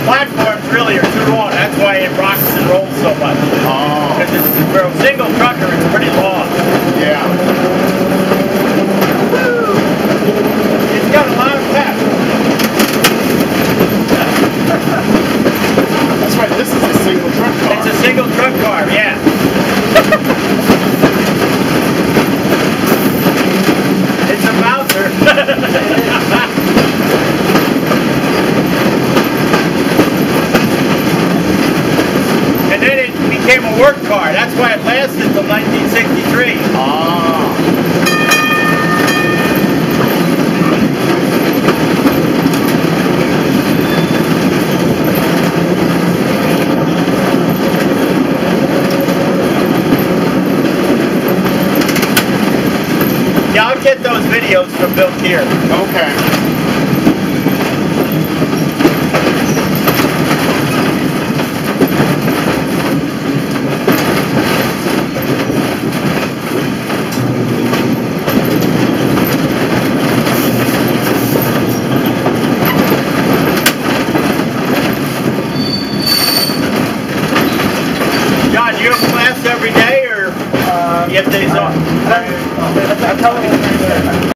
platforms really are too long. That's why it rocks and rolls so much. Oh. Because for a single trucker, it's pretty long. Yeah. It's got a lot of pep. That's right, this is a single truck car. It's a single truck car, yeah. It's a Mouser. And then it became a work car. That's why it lasted till 1963. Ah. Yeah, I'll get those videos from Bill Keir. Okay. John, you have class every day or you have days off? I tell them